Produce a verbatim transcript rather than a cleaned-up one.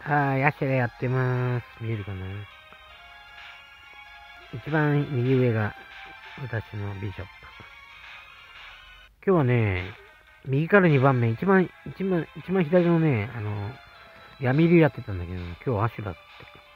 はい、アシュラやってます。見えるかな。一番右上が私のビショップ。今日はね、右からにばんめ、一番、一番、一番左のね、あの、闇竜やってたんだけど、今日アシュラだって。